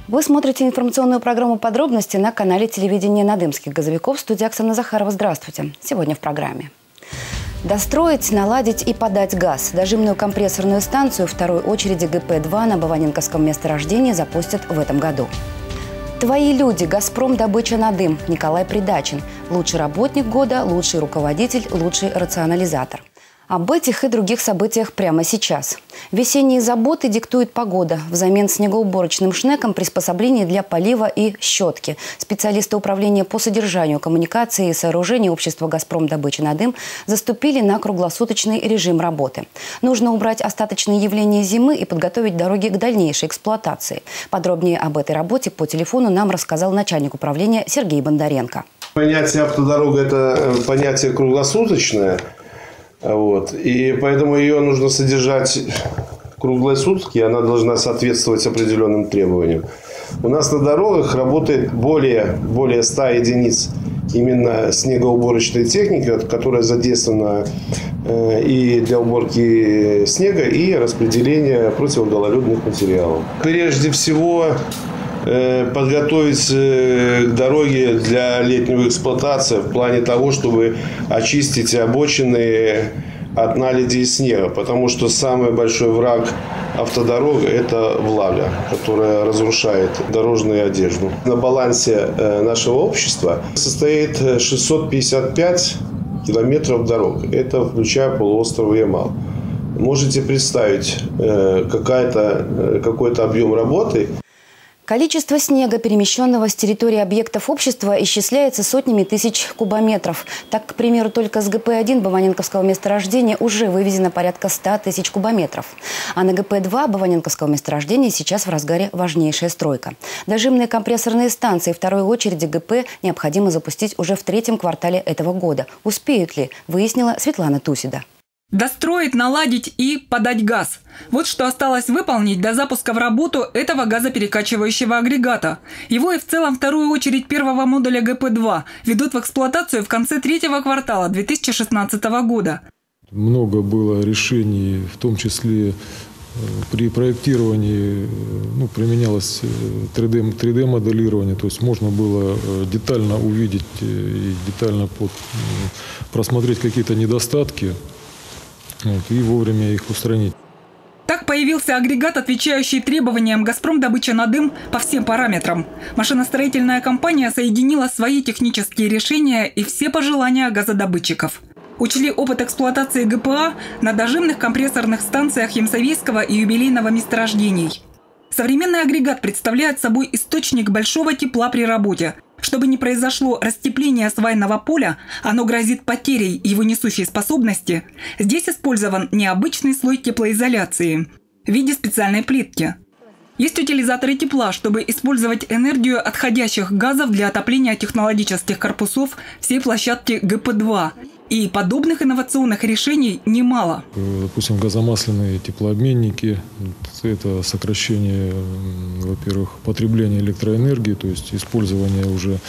Вы смотрите информационную программу «Подробности» на канале телевидения Надымских газовиков. В студии Оксана Захарова. Здравствуйте. Сегодня в программе. Достроить, наладить и подать газ. Дожимную компрессорную станцию второй очереди ГП-2 на Баваненковском месторождении запустят в этом году. Твои люди. «Газпром. Добыча Надым». Николай Придачин. Лучший работник года, лучший руководитель, лучший рационализатор. Об этих и других событиях прямо сейчас. Весенние заботы диктует погода. Взамен снегоуборочным шнекам приспособления для полива и щетки. Специалисты управления по содержанию коммуникации и сооружений общества «Газпром. Добыча Надым» заступили на круглосуточный режим работы. Нужно убрать остаточные явления зимы и подготовить дороги к дальнейшей эксплуатации. Подробнее об этой работе по телефону нам рассказал начальник управления Сергей Бондаренко. Понятие автодорога – это понятие круглосуточное. И поэтому ее нужно содержать круглые сутки, она должна соответствовать определенным требованиям. У нас на дорогах работает более 100 единиц именно снегоуборочной техники, которая задействована и для уборки снега, и распределения противогололедных материалов. Прежде всего, подготовить к дороге для летнего эксплуатации в плане того, чтобы очистить обочины от наледи и снега. Потому что самый большой враг автодорог – это влага, которая разрушает дорожную одежду. На балансе нашего общества состоит 655 километров дорог. Это включая полуостров Ямал. Можете представить какой-то объем работы. Количество снега, перемещенного с территории объектов общества, исчисляется сотнями тысяч кубометров. Так, к примеру, только с ГП-1 Баваненковского месторождения уже вывезено порядка 100 тысяч кубометров. А на ГП-2 Баваненковского месторождения сейчас в разгаре важнейшая стройка. Дожимные компрессорные станции второй очереди ГП необходимо запустить уже в третьем квартале этого года. Успеют ли, выяснила Светлана Тусида. Достроить, наладить и подать газ. Вот что осталось выполнить до запуска в работу этого газоперекачивающего агрегата. Его и в целом вторую очередь первого модуля ГП-2 ведут в эксплуатацию в конце третьего квартала 2016 года. Много было решений, в том числе при проектировании применялось 3D-моделирование, то есть можно было детально увидеть и детально просмотреть какие-то недостатки. И вовремя их устранить. Так появился агрегат, отвечающий требованиям «Газпром. Добыча Надым» по всем параметрам. Машиностроительная компания соединила свои технические решения и все пожелания газодобытчиков. Учли опыт эксплуатации ГПА на дожимных компрессорных станциях Емсовейского и юбилейного месторождений. Современный агрегат представляет собой источник большого тепла при работе. Чтобы не произошло растепление свайного поля, оно грозит потерей его несущей способности. Здесь использован необычный слой теплоизоляции в виде специальной плитки. Есть утилизаторы тепла, чтобы использовать энергию отходящих газов для отопления технологических корпусов всей площадки ГП-2. И подобных инновационных решений немало. Допустим, газомасляные теплообменники – это сокращение, во-первых, потребления электроэнергии, то есть использование уже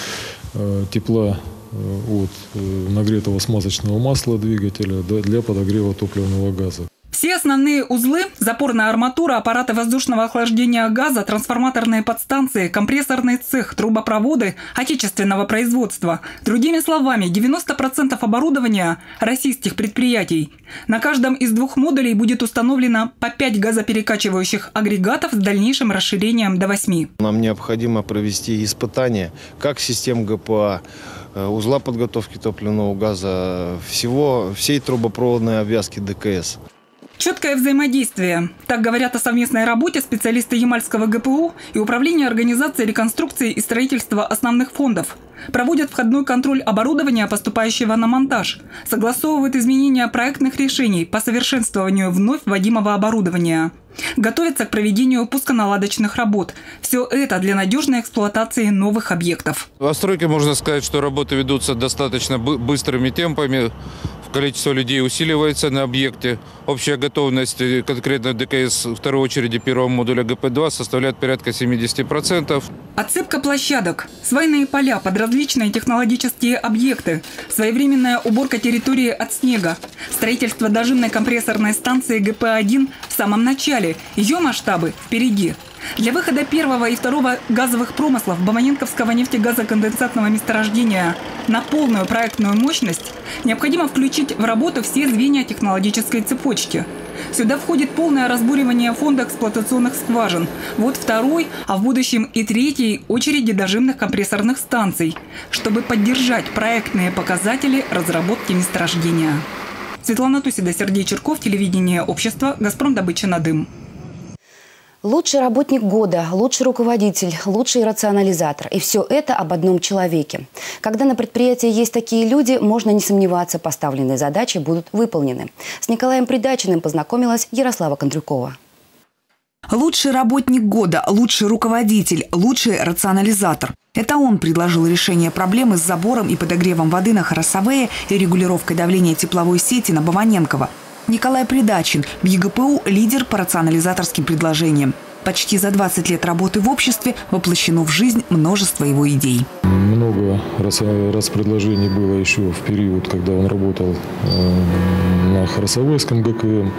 тепла от нагретого смазочного масла двигателя для подогрева топливного газа. Все основные узлы – запорная арматура, аппараты воздушного охлаждения газа, трансформаторные подстанции, компрессорный цех, трубопроводы отечественного производства. Другими словами, 90% оборудования российских предприятий. На каждом из двух модулей будет установлено по 5 газоперекачивающих агрегатов с дальнейшим расширением до 8. Нам необходимо провести испытания как систем ГПА, узла подготовки топливного газа, всей трубопроводной обвязки ДКС. Четкое взаимодействие. Так говорят о совместной работе специалисты Ямальского ГПУ и Управления организации реконструкции и строительства основных фондов. Проводят входной контроль оборудования, поступающего на монтаж. Согласовывают изменения проектных решений по совершенствованию вновь вводимого оборудования. Готовятся к проведению пусконаладочных работ. Все это для надежной эксплуатации новых объектов. О стройке можно сказать, что работы ведутся достаточно быстрыми темпами. Количество людей усиливается на объекте. Общая готовность конкретно ДКС второй очереди первого модуля ГП-2 составляет порядка 70%. Отсыпка площадок, свайные поля под различные технологические объекты, своевременная уборка территории от снега, строительство дожимной компрессорной станции ГП-1 в самом начале, ее масштабы впереди. Для выхода первого и второго газовых промыслов Бабаненковского нефтегазоконденсатного месторождения на полную проектную мощность необходимо включить в работу все звенья технологической цепочки. Сюда входит полное разбуривание фонда эксплуатационных скважин. Вот второй, а в будущем и третий очереди дожимных компрессорных станций, чтобы поддержать проектные показатели разработки месторождения. Светлана Тусида, Сергей Черков, телевидение общества «Газпром. Добыча. Надым». Лучший работник года, лучший руководитель, лучший рационализатор. И все это об одном человеке. Когда на предприятии есть такие люди, можно не сомневаться, поставленные задачи будут выполнены. С Николаем Придачиным познакомилась Ярослава Кондрюкова. Лучший работник года, лучший руководитель, лучший рационализатор. Это он предложил решение проблемы с забором и подогревом воды на Харасавее и регулировкой давления тепловой сети на Бабаненково. Николай Придачин в ЕГПУ – лидер по рационализаторским предложениям. Почти за 20 лет работы в обществе воплощено в жизнь множество его идей. Много раз предложений было еще в период, когда он работал на Харасавейском ГКМ.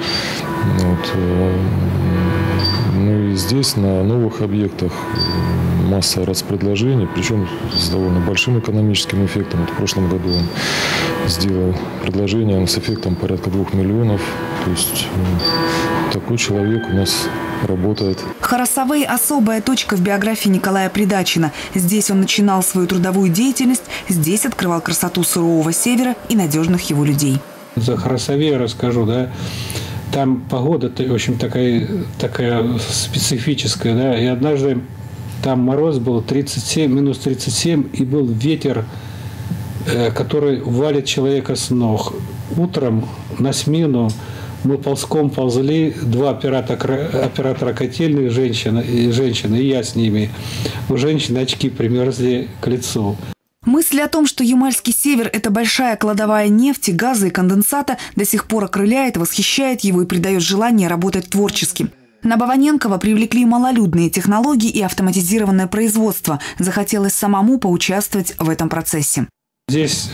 Ну и здесь, на новых объектах, масса предложений, причем с довольно большим экономическим эффектом. Вот в прошлом году он сделал предложение с эффектом порядка 2 миллионов. То есть такой человек у нас работает. Харасавей – особая точка в биографии Николая Придачина. Здесь он начинал свою трудовую деятельность, здесь открывал красоту сурового севера и надежных его людей. За Харасавей расскажу, да. Там погода, в общем, такая специфическая, да. И однажды там мороз был 37, минус 37, и был ветер, который валит человека с ног. Утром на смену мы ползком ползли, 2 оператора котельных, женщина, и я с ними. У женщины очки примерзли к лицу. Мысль о том, что Ямальский север – это большая кладовая нефти, газа и конденсата, до сих пор окрыляет, восхищает его и придает желание работать творчески. На Бабаненково привлекли малолюдные технологии и автоматизированное производство. Захотелось самому поучаствовать в этом процессе. Здесь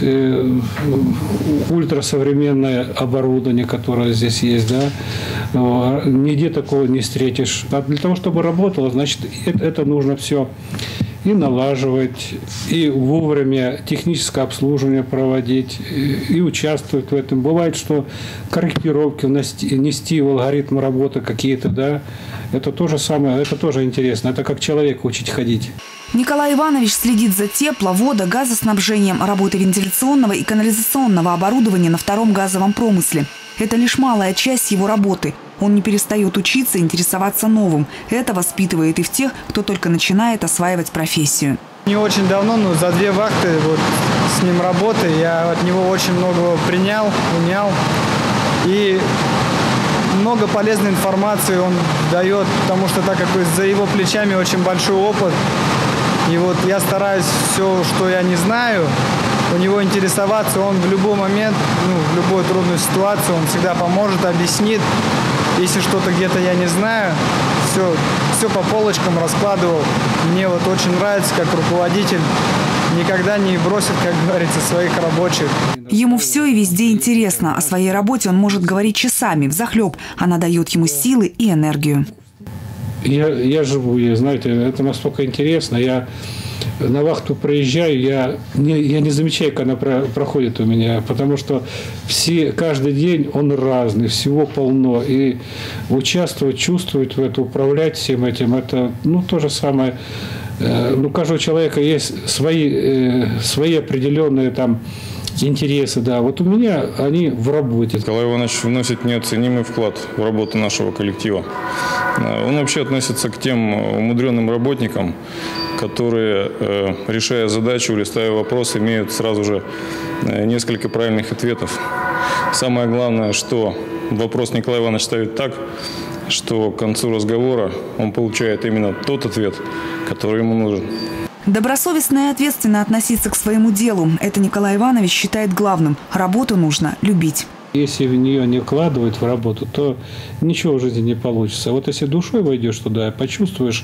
ультрасовременное оборудование, которое здесь есть, да, нигде такого не встретишь. А для того, чтобы работало, значит, это нужно все и налаживать, и вовремя техническое обслуживание проводить, и участвовать в этом. Бывает, что корректировки внести в алгоритм работы какие-то, да, это то же самое, это тоже интересно. Это как человека учить ходить. Николай Иванович следит за тепло-, водо-, газоснабжением, работой вентиляционного и канализационного оборудования на втором газовом промысле. Это лишь малая часть его работы. Он не перестает учиться и интересоваться новым. Это воспитывает и в тех, кто только начинает осваивать профессию. Не очень давно, но за 2 вахты вот с ним работы, я от него очень много принял, унял. И много полезной информации он дает, потому что так как за его плечами очень большой опыт. И вот я стараюсь все, что я не знаю, у него интересоваться. Он в любой момент, в любой трудную ситуацию, он всегда поможет, объяснит. Если что-то где-то я не знаю, все по полочкам раскладывал. Мне вот очень нравится, как руководитель никогда не бросит, как говорится, своих рабочих. Ему все и везде интересно. О своей работе он может говорить часами, взахлеб. Она дает ему силы и энергию. Я живу, знаете, это настолько интересно. Я на вахту приезжаю, я не замечаю, как она проходит у меня, потому что каждый день он разный, всего полно. И участвовать, чувствовать в этом, управлять всем этим, это то же самое. У каждого человека есть свои определенные там интересы, да. Вот у меня они в работе. Николай Иванович вносит неоценимый вклад в работу нашего коллектива. Он вообще относится к тем умудренным работникам, которые, решая задачу или ставя вопрос, имеют сразу же несколько правильных ответов. Самое главное, что вопрос Николай Иванович ставит так, что к концу разговора он получает именно тот ответ, который ему нужен. Добросовестно и ответственно относиться к своему делу – это Николай Иванович считает главным. Работу нужно любить. Если в нее не вкладывать в работу, то ничего в жизни не получится. Вот если душой войдешь туда, почувствуешь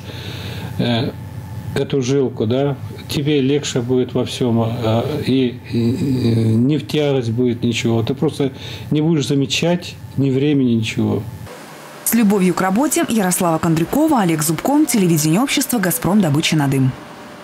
эту жилку, да, тебе легче будет во всем, и не в тягость будет ничего. Ты просто не будешь замечать ни времени, ничего. С любовью к работе Ярослава Кондрякова, Олег Зубков, телевидение общества «Газпром. Добыча Надым».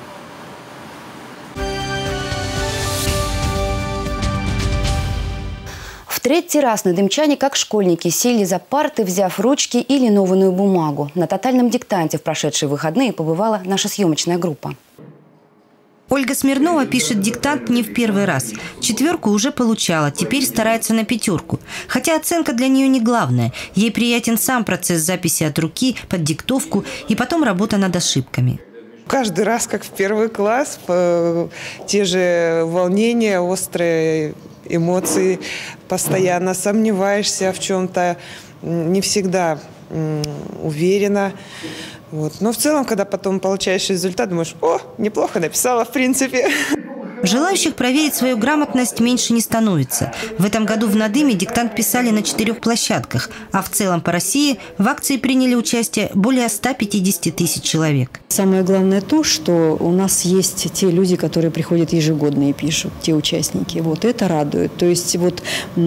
В третий раз надымчане, как школьники, сели за парты, взяв ручки и линованную бумагу. На тотальном диктанте в прошедшие выходные побывала наша съемочная группа. Ольга Смирнова пишет диктант не в первый раз. 4 уже получала, теперь старается на 5. Хотя оценка для нее не главная. Ей приятен сам процесс записи от руки, под диктовку и потом работа над ошибками. Каждый раз, как в первый класс, те же волнения, острые эмоции, постоянно сомневаешься в чем-то, не всегда уверена. Вот. Но в целом, когда потом получаешь результат, думаешь, о, неплохо написала, в принципе. Желающих проверить свою грамотность меньше не становится. В этом году в Надыме диктант писали на 4 площадках, а в целом по России в акции приняли участие более 150 тысяч человек. Самое главное то, что у нас есть те люди, которые приходят ежегодно и пишут, те участники. Вот это радует. То есть вот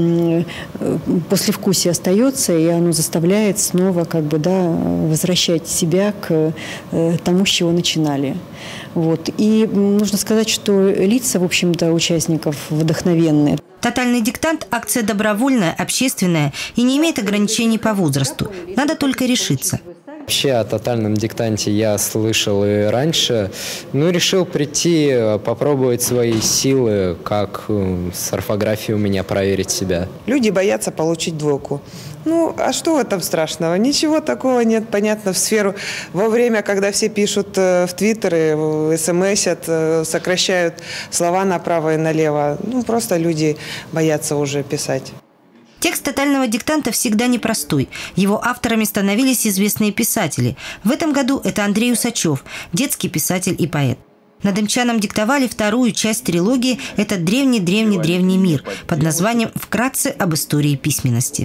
послевкусие остается, и оно заставляет снова возвращать себя к тому, с чего начинали. Вот. И нужно сказать, что лица, в общем-то, участников вдохновенные. Тотальный диктант – акция добровольная, общественная и не имеет ограничений по возрасту. Надо только решиться. Вообще о тотальном диктанте я слышал и раньше, но решил прийти, попробовать свои силы, как с орфографией у меня проверить себя. Люди боятся получить 2. Ну, а что в этом страшного? Ничего такого нет. Понятно, в сферу во время, когда все пишут в Твиттеры, смсят, сокращают слова направо и налево. Ну, просто люди боятся уже писать. Текст тотального диктанта всегда непростой. Его авторами становились известные писатели. В этом году это Андрей Усачев, детский писатель и поэт. Надымчанам диктовали 2-ю часть трилогии «Этот древний-древний-древний мир» под названием «Вкратце об истории письменности».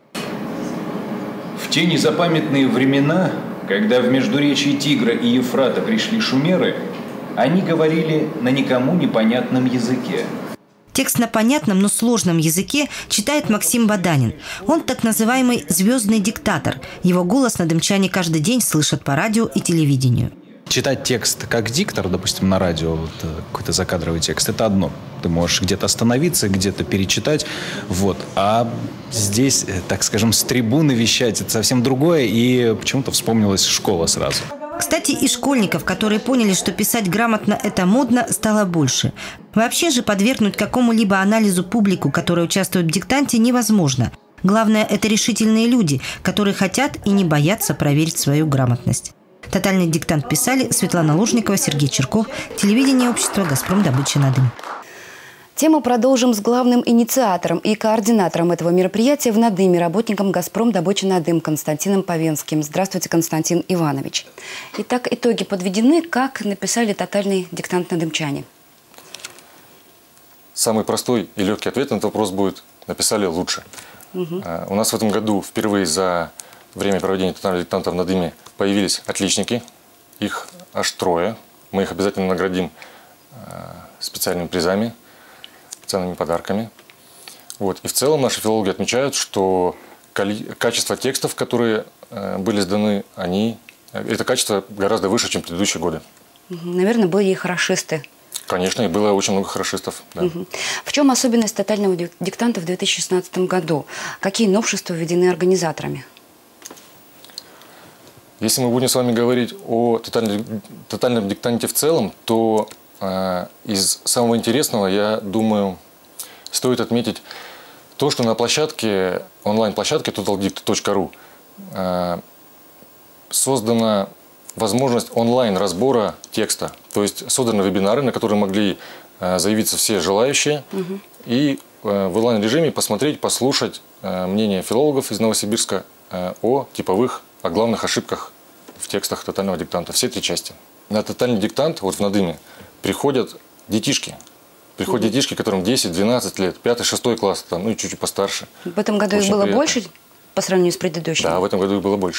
В те незапамятные времена, когда в междуречии Тигра и Ефрата пришли шумеры, они говорили на никому непонятном языке. Текст на понятном, но сложном языке читает Максим Баданин. Он так называемый «звездный диктатор». Его голос надымчане каждый день слышат по радио и телевидению. Читать текст как диктор, допустим, на радио, какой-то закадровый текст, это одно. Ты можешь где-то остановиться, где-то перечитать. Вот. А здесь, так скажем, с трибуны вещать, это совсем другое. И почему-то вспомнилась школа сразу. Кстати, и школьников, которые поняли, что писать грамотно – это модно, стало больше. Вообще же подвергнуть какому-либо анализу публику, которая участвует в диктанте, невозможно. Главное – это решительные люди, которые хотят и не боятся проверить свою грамотность. Тотальный диктант писали Светлана Лужникова, Сергей Черков, телевидение общества «Газпром. Добыча Надым». Тему продолжим с главным инициатором и координатором этого мероприятия в Надыме, работником «Газпром. Добыча Надым» Константином Павенским. Здравствуйте, Константин Иванович. Итак, итоги подведены. Как написали тотальный диктант надымчане? Самый простой и легкий ответ на этот вопрос будет: написали лучше. У нас в этом году впервые за время проведения тотального диктанта в Надыме появились отличники. Их аж 3. Мы их обязательно наградим специальными призами, ценными подарками. Вот. И в целом наши филологи отмечают, что качество текстов, которые были сданы, это качество гораздо выше, чем предыдущие годы. Наверное, были и хорошисты. Конечно, и было очень много хорошистов. Да. В чем особенность тотального диктанта в 2016 году? Какие новшества введены организаторами? Если мы будем с вами говорить о тотальном диктанте в целом, то из самого интересного, я думаю, стоит отметить то, что на площадке, онлайн-площадке totaldict.ru создана возможность онлайн-разбора текста. То есть созданы вебинары, на которые могли заявиться все желающие и в онлайн-режиме посмотреть, послушать мнение филологов из Новосибирска о главных ошибках в текстах тотального диктанта. Все 3 части. На тотальный диктант вот в Надыме приходят детишки. Приходят детишки, которым 10-12 лет, 5-6 класс, и чуть-чуть постарше. В этом году их было больше по сравнению с предыдущим? Да, в этом году их было больше.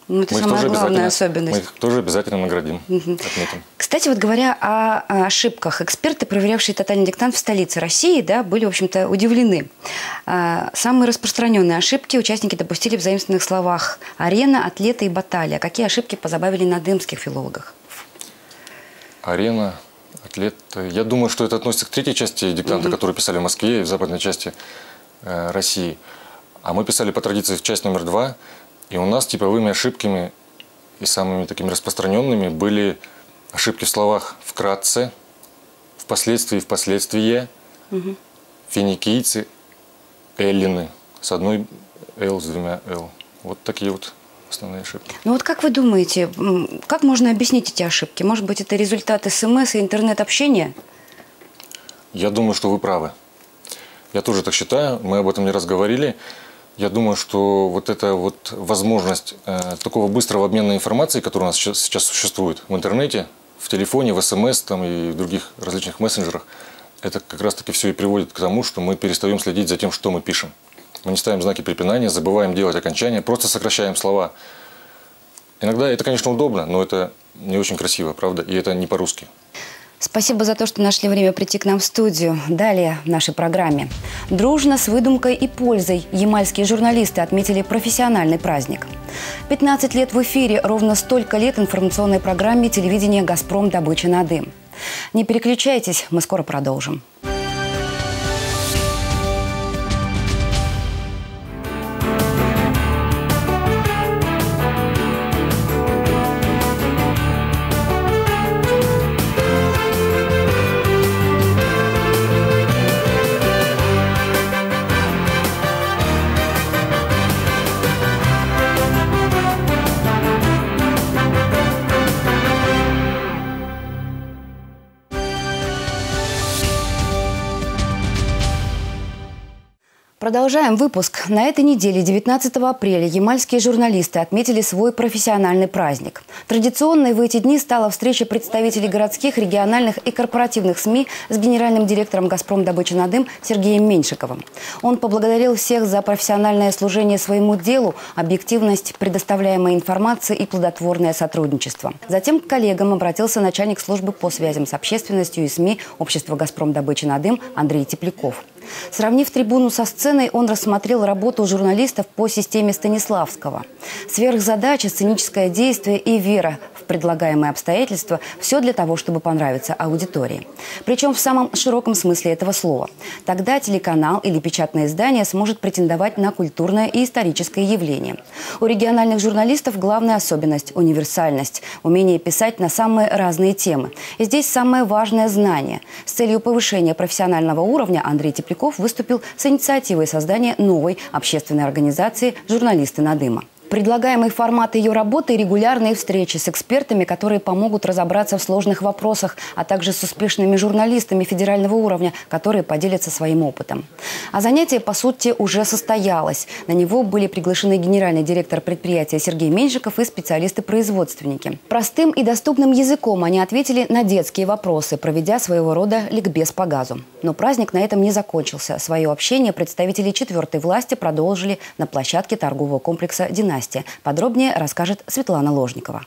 Ну, это самая главная особенность. Мы их тоже обязательно наградим, отметим. Кстати, вот говоря о ошибках, эксперты, проверявшие тотальный диктант в столице России, да, были, в общем-то, удивлены. Самые распространенные ошибки участники допустили в заимствованных словах «арена», «атлеты» и «баталия». Какие ошибки позабавили надымских филологов? Арена, атлет. Я думаю, что это относится к третьей части диктанта, которую писали в Москве и в западной части России. А мы писали по традиции в часть номер 2. И у нас типовыми ошибками и самыми такими распространенными были ошибки в словах «вкратце», «впоследствии», «впоследствие», «финикийцы», «эллины» с одной «л», с двумя «л». Вот такие вот основные ошибки. Ну вот как вы думаете, как можно объяснить эти ошибки? Может быть, это результат СМС и интернет-общения? Я думаю, что вы правы. Я тоже так считаю, мы об этом не раз говорили. Я думаю, что вот эта вот возможность такого быстрого обмена информацией, которая у нас сейчас существует в интернете, в телефоне, в СМС там, и в других различных мессенджерах, это как раз-таки все и приводит к тому, что мы перестаем следить за тем, что мы пишем. Мы не ставим знаки препинания, забываем делать окончания, просто сокращаем слова. Иногда это, конечно, удобно, но это не очень красиво, правда, и это не по-русски. Спасибо за то, что нашли время прийти к нам в студию. Далее в нашей программе. Дружно, с выдумкой и пользой ямальские журналисты отметили профессиональный праздник. 15 лет в эфире, ровно столько лет информационной программе телевидения «Газпром. Добыча. Надым». Не переключайтесь, мы скоро продолжим. Продолжаем выпуск. На этой неделе, 19 апреля, ямальские журналисты отметили свой профессиональный праздник. Традиционной в эти дни стала встреча представителей городских, региональных и корпоративных СМИ с генеральным директором «Газпром. Добыча. Надым» Сергеем Меньшиковым. Он поблагодарил всех за профессиональное служение своему делу, объективность предоставляемой информации и плодотворное сотрудничество. Затем к коллегам обратился начальник службы по связям с общественностью и СМИ общества «Газпром. Добыча. Надым» Андрей Тепляков. Сравнив трибуну со сценой, он рассмотрел работу журналистов по системе Станиславского. Сверхзадача, сценическое действие и вера в предлагаемые обстоятельства – все для того, чтобы понравиться аудитории. Причем в самом широком смысле этого слова. Тогда телеканал или печатное издание сможет претендовать на культурное и историческое явление. У региональных журналистов главная особенность – универсальность, умение писать на самые разные темы. И здесь самое важное – знание. С целью повышения профессионального уровня Андрей Тепляков выступил с инициативой создания новой общественной организации «Журналисты Надыма». Предлагаемый формат ее работы – регулярные встречи с экспертами, которые помогут разобраться в сложных вопросах, а также с успешными журналистами федерального уровня, которые поделятся своим опытом. А занятие, по сути, уже состоялось. На него были приглашены генеральный директор предприятия Сергей Меньшиков и специалисты-производственники. Простым и доступным языком они ответили на детские вопросы, проведя своего рода ликбез по газу. Но праздник на этом не закончился. Свое общение представители четвертой власти продолжили на площадке торгового комплекса «Династия». Подробнее расскажет Светлана Ложникова.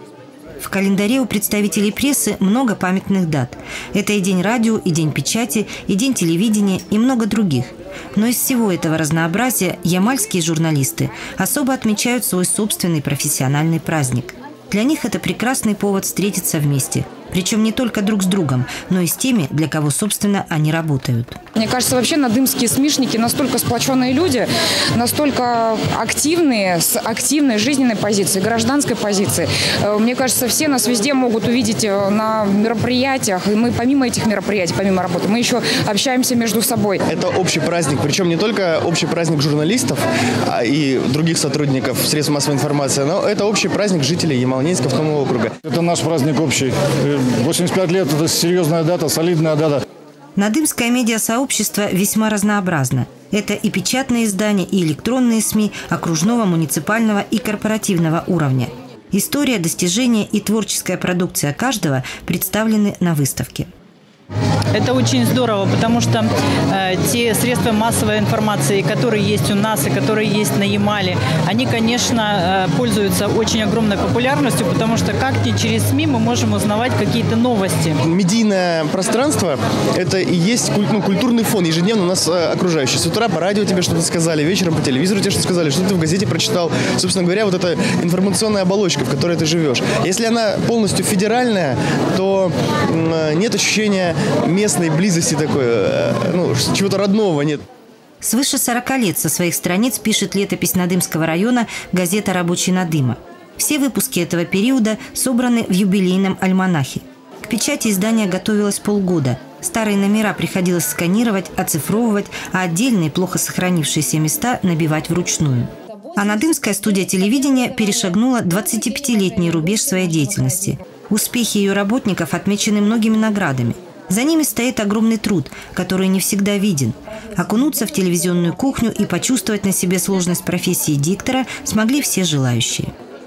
В календаре у представителей прессы много памятных дат. Это и День радио, и День печати, и День телевидения, и много других. Но из всего этого разнообразия ямальские журналисты особо отмечают свой собственный профессиональный праздник. Для них это прекрасный повод встретиться вместе. Причем не только друг с другом, но и с теми, для кого, собственно, они работают. Мне кажется, вообще надымские СМИшники настолько сплоченные люди, настолько активные, с активной жизненной позицией, гражданской позицией. Мне кажется, все нас везде могут увидеть на мероприятиях. И мы помимо этих мероприятий, помимо работы, мы еще общаемся между собой. Это общий праздник, причем не только общий праздник журналистов и других сотрудников средств массовой информации, но это общий праздник жителей Ямало-Ненецкого автономного округа. Это наш праздник общий. 85 лет – это серьезная дата, солидная дата. Надымское медиасообщество весьма разнообразно. Это и печатные издания, и электронные СМИ окружного, муниципального и корпоративного уровня. История, достижения и творческая продукция каждого представлены на выставке. Это очень здорово, потому что те средства массовой информации, которые есть у нас и которые есть на Ямале, они, конечно, пользуются очень огромной популярностью, потому что как ни через СМИ мы можем узнавать какие-то новости. Медийное пространство – это и есть культурный фон ежедневно у нас окружающий. С утра по радио тебе что-то сказали, вечером по телевизору тебе что-то сказали, что ты в газете прочитал. Собственно говоря, вот эта информационная оболочка, в которой ты живешь. Если она полностью федеральная, то нет ощущения местной близости такой, чего-то родного нет. Свыше 40 лет со своих страниц пишет летопись Надымского района газета «Рабочий Надыма». Все выпуски этого периода собраны в юбилейном альманахе. К печати издание готовилось полгода. Старые номера приходилось сканировать, оцифровывать, а отдельные, плохо сохранившиеся места набивать вручную. А Надымская студия телевидения перешагнула 25-летний рубеж своей деятельности. Успехи ее работников отмечены многими наградами. За ними стоит огромный труд, который не всегда виден. Окунуться в телевизионную кухню и почувствовать на себе сложность профессии диктора смогли все желающие.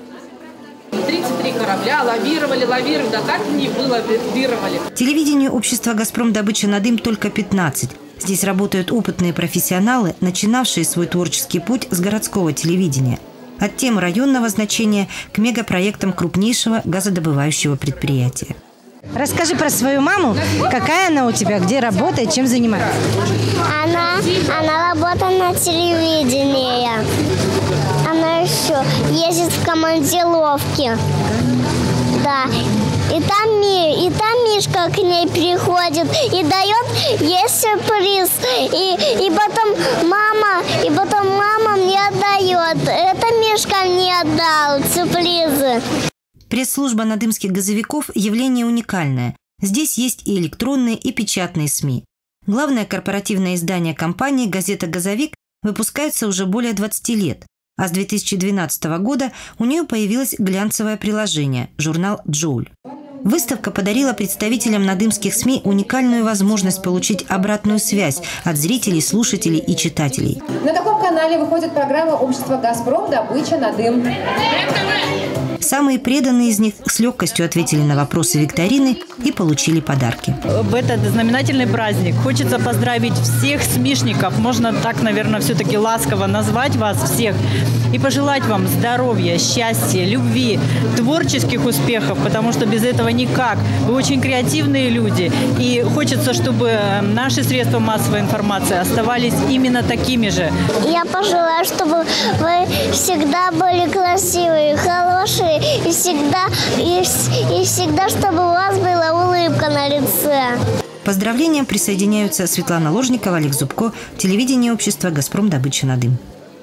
33 корабля лавировали, да как ни было, лавировали. Телевидению общества «Газпром Добыча Надым» только 15. Здесь работают опытные профессионалы, начинавшие свой творческий путь с городского телевидения. От тем районного значения к мегапроектам крупнейшего газодобывающего предприятия. Расскажи про свою маму. Какая она у тебя, где работает, чем занимается? Она работает на телевидении. Она еще ездит в командировки. Да. И там Мишка к ней приходит и дает ей сюрприз. И потом мама мне отдает. Это Мишка мне отдал сюрпризы. Пресс-служба надымских газовиков – явление уникальное. Здесь есть и электронные, и печатные СМИ. Главное корпоративное издание компании «Газета «Газовик» выпускается уже более 20 лет. А с 2012 года у нее появилось глянцевое приложение – журнал «Джоуль». Выставка подарила представителям надымских СМИ уникальную возможность получить обратную связь от зрителей, слушателей и читателей. На каком канале выходит программа общества «Газпром. Добыча Надым». Самые преданные из них с легкостью ответили на вопросы викторины и получили подарки. В этот знаменательный праздник хочется поздравить всех СМИшников, можно так, наверное, все-таки ласково назвать вас всех, и пожелать вам здоровья, счастья, любви, творческих успехов, потому что без этого никак. Вы очень креативные люди, и хочется, чтобы наши средства массовой информации оставались именно такими же. Я пожелаю, чтобы вы всегда были красивые, хорошие, и всегда, чтобы у вас была улыбка на лице. К поздравлениям присоединяются Светлана Ложникова, Олег Зубко, телевидение общества «Газпром Добыча Надым».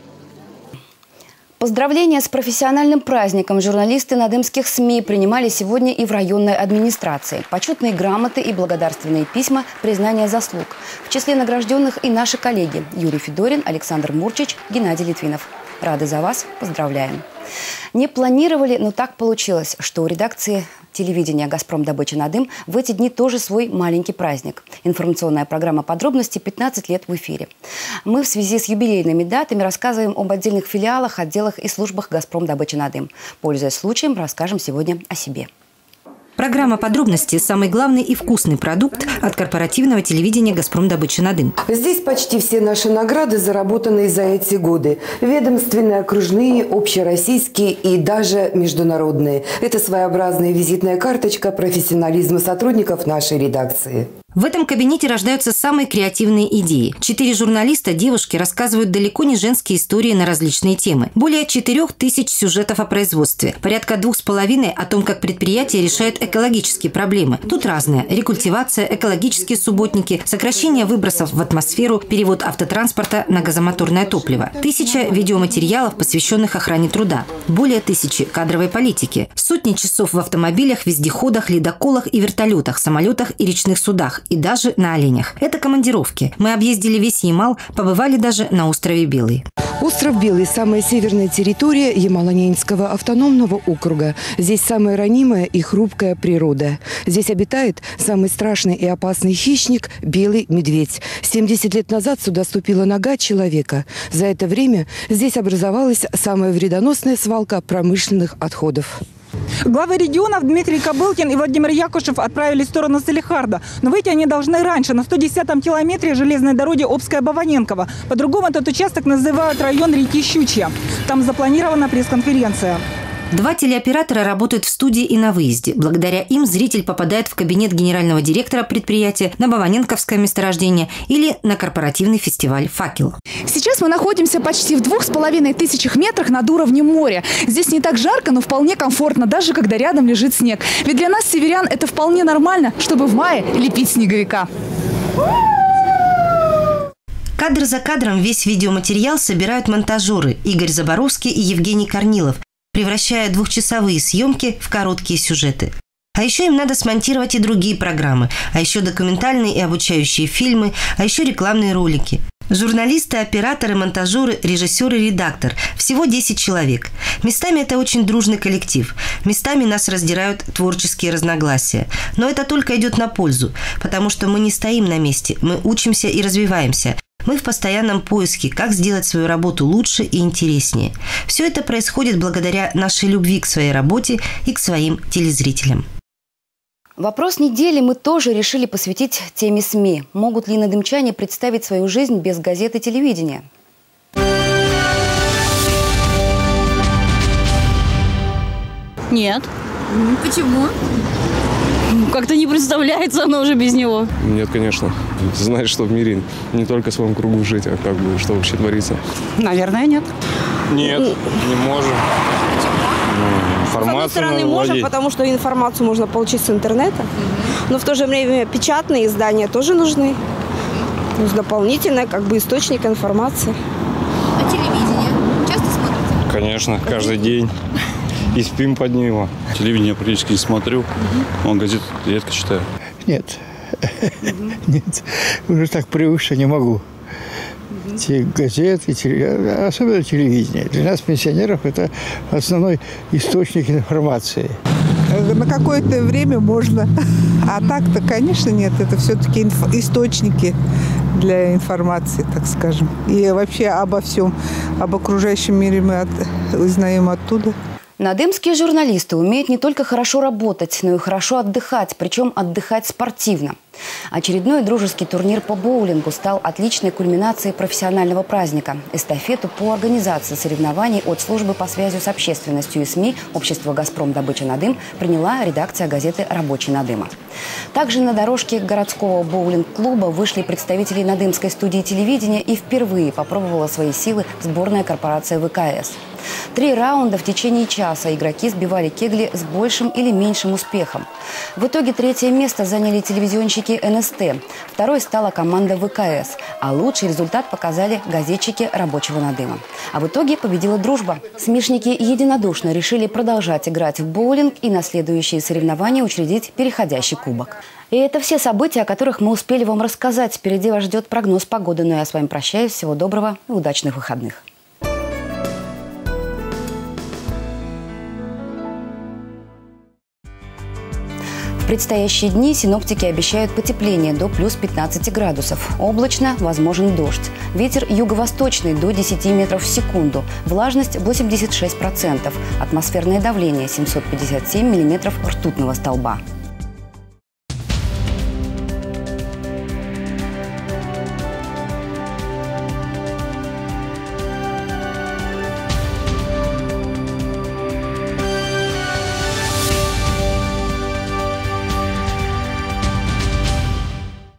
Поздравления с профессиональным праздником журналисты надымских СМИ принимали сегодня и в районной администрации. Почетные грамоты и благодарственные письма, признания заслуг. В числе награжденных и наши коллеги Юрий Федорин, Александр Мурчич, Геннадий Литвинов. Рады за вас, поздравляем. Не планировали, но так получилось, что у редакции телевидения «Газпром Добыча Надым» в эти дни тоже свой маленький праздник. Информационная программа «Подробности» 15 лет в эфире. Мы в связи с юбилейными датами рассказываем об отдельных филиалах, отделах и службах «Газпром Добыча Надым». Пользуясь случаем, расскажем сегодня о себе. Программа «Подробности» – самый главный и вкусный продукт от корпоративного телевидения «Газпром Добыча Надым». Здесь почти все наши награды, заработанные за эти годы. Ведомственные, окружные, общероссийские и даже международные. Это своеобразная визитная карточка профессионализма сотрудников нашей редакции. В этом кабинете рождаются самые креативные идеи. 4 журналиста, девушки, рассказывают далеко не женские истории на различные темы. Более 4000 сюжетов о производстве. Порядка 2,5 о том, как предприятие решает экологические проблемы. Тут разное. Рекультивация, экологические субботники, сокращение выбросов в атмосферу, перевод автотранспорта на газомоторное топливо. 1000 видеоматериалов, посвященных охране труда. Более 1000 кадровой политики. Сотни часов в автомобилях, вездеходах, ледоколах и вертолетах, самолетах и речных судах. И даже на оленях. Это командировки. Мы объездили весь Ямал, побывали даже на острове Белый. Остров Белый – самая северная территория Ямало-Ненецкого автономного округа. Здесь самая ранимая и хрупкая природа. Здесь обитает самый страшный и опасный хищник – белый медведь. 70 лет назад сюда ступила нога человека. За это время здесь образовалась самая вредоносная свалка промышленных отходов. Главы регионов Дмитрий Кобылкин и Владимир Якушев отправились в сторону Салехарда. Но выйти они должны раньше, на 110-м километре железной дороги Обская-Баваненково. По-другому этот участок называют район реки Щучья. Там запланирована пресс-конференция. 2 телеоператора работают в студии и на выезде. Благодаря им зритель попадает в кабинет генерального директора предприятия, на Баваненковское месторождение или на корпоративный фестиваль «Факел». Сейчас мы находимся почти в 2500 метрах над уровнем моря. Здесь не так жарко, но вполне комфортно, даже когда рядом лежит снег. Ведь для нас, северян, это вполне нормально, чтобы в мае лепить снеговика. Кадр за кадром весь видеоматериал собирают монтажеры Игорь Заборовский и Евгений Корнилов, превращая двухчасовые съемки в короткие сюжеты. А еще им надо смонтировать и другие программы, а еще документальные и обучающие фильмы, а еще рекламные ролики. Журналисты, операторы, монтажеры, режиссер и редактор. Всего 10 человек. Местами это очень дружный коллектив. Местами нас раздирают творческие разногласия. Но это только идет на пользу, потому что мы не стоим на месте, мы учимся и развиваемся. Мы в постоянном поиске, как сделать свою работу лучше и интереснее. Все это происходит благодаря нашей любви к своей работе и к своим телезрителям. Вопрос недели мы тоже решили посвятить теме СМИ. Могут ли надымчане представить свою жизнь без газет и телевидения? Нет. Почему? Как-то не представляется оно уже без него. Нет, конечно. Знаешь, что в мире не только в своем кругу жить, а как бы что вообще творится. Наверное, нет. Нет, не можем. С одной стороны, можем, потому что информацию можно получить с интернета. Но в то же время печатные издания тоже нужны. То есть дополнительный как бы источник информации. А телевидение часто смотрите? Конечно, каждый день. И спим под него. Телевидение практически не смотрю. Газет редко читаю. Нет. Нет. Уже так привык, что не могу. Газеты, особенно телевидение. Для нас, пенсионеров, это основной источник информации. На какое-то время можно. А так-то, конечно, нет. Это все-таки источники для информации, так скажем. И вообще обо всем, об окружающем мире мы узнаем оттуда. Надымские журналисты умеют не только хорошо работать, но и хорошо отдыхать, причем отдыхать спортивно. Очередной дружеский турнир по боулингу стал отличной кульминацией профессионального праздника. Эстафету по организации соревнований от службы по связи с общественностью и СМИ общества «Газпром Добыча Надым» приняла редакция газеты «Рабочий Надыма». Также на дорожке городского боулинг-клуба вышли представители Надымской студии телевидения и впервые попробовала свои силы сборная корпорация ВКС. 3 раунда в течение часа игроки сбивали кегли с большим или меньшим успехом. В итоге 3-е место заняли телевизионщики НСТ, 2-й стала команда ВКС, а лучший результат показали газетчики Рабочего Надыма. А в итоге победила дружба. СМИшники единодушно решили продолжать играть в боулинг и на следующие соревнования учредить переходящий кубок. И это все события, о которых мы успели вам рассказать. Впереди вас ждет прогноз погоды. Но я с вами прощаюсь. Всего доброго и удачных выходных. В предстоящие дни синоптики обещают потепление до плюс 15 градусов. Облачно, возможен дождь. Ветер юго-восточный до 10 метров в секунду. Влажность 86%. Атмосферное давление 757 миллиметров ртутного столба.